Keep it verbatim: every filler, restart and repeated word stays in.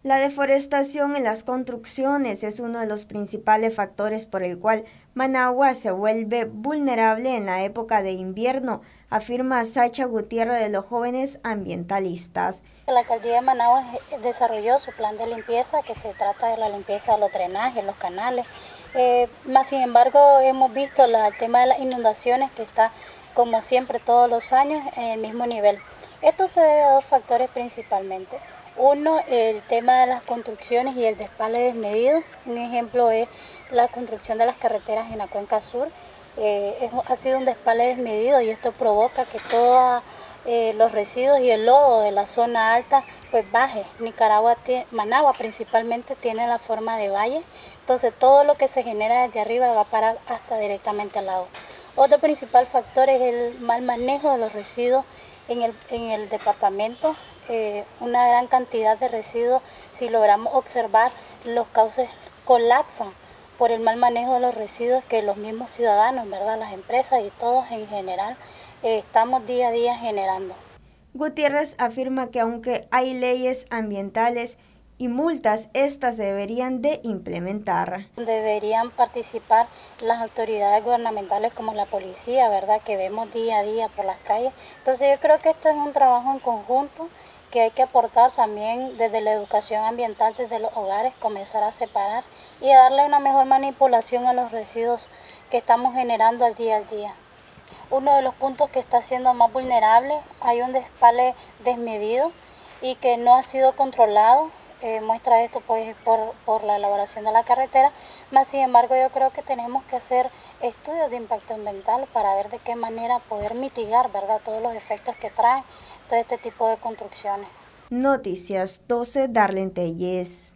La deforestación en las construcciones es uno de los principales factores por el cual Managua se vuelve vulnerable en la época de invierno, afirma Sacha Gutiérrez de los Jóvenes Ambientalistas. La alcaldía de Managua desarrolló su plan de limpieza, que se trata de la limpieza de los drenajes, los canales. Eh, más sin embargo, hemos visto la, el tema de las inundaciones, que está como siempre todos los años en el mismo nivel. Esto se debe a dos factores principalmente. Uno, el tema de las construcciones y el despale desmedido. Un ejemplo es la construcción de las carreteras en la cuenca sur. Eh, es, ha sido un despale desmedido y esto provoca que todos eh, los residuos y el lodo de la zona alta pues baje. Nicaragua, tiene, Managua principalmente tiene la forma de valle, entonces todo lo que se genera desde arriba va a parar hasta directamente al lago. Otro principal factor es el mal manejo de los residuos en el, en el departamento. Eh, una gran cantidad de residuos, si logramos observar, los cauces colapsan por el mal manejo de los residuos que los mismos ciudadanos, ¿verdad?, las empresas y todos en general eh, estamos día a día generando. Gutiérrez afirma que aunque hay leyes ambientales y multas, estas deberían de implementar. Deberían participar las autoridades gubernamentales como la policía, ¿verdad?, que vemos día a día por las calles. Entonces yo creo que esto es un trabajo en conjunto que hay que aportar también desde la educación ambiental, desde los hogares, comenzar a separar y a darle una mejor manipulación a los residuos que estamos generando al día al día. Uno de los puntos que está siendo más vulnerable, hay un despale desmedido y que no ha sido controlado. Eh, muestra esto pues por, por la elaboración de la carretera, más sin embargo yo creo que tenemos que hacer estudios de impacto ambiental para ver de qué manera poder mitigar, ¿verdad?, todos los efectos que traen todo este tipo de construcciones. Noticias doce, Darlene Telles.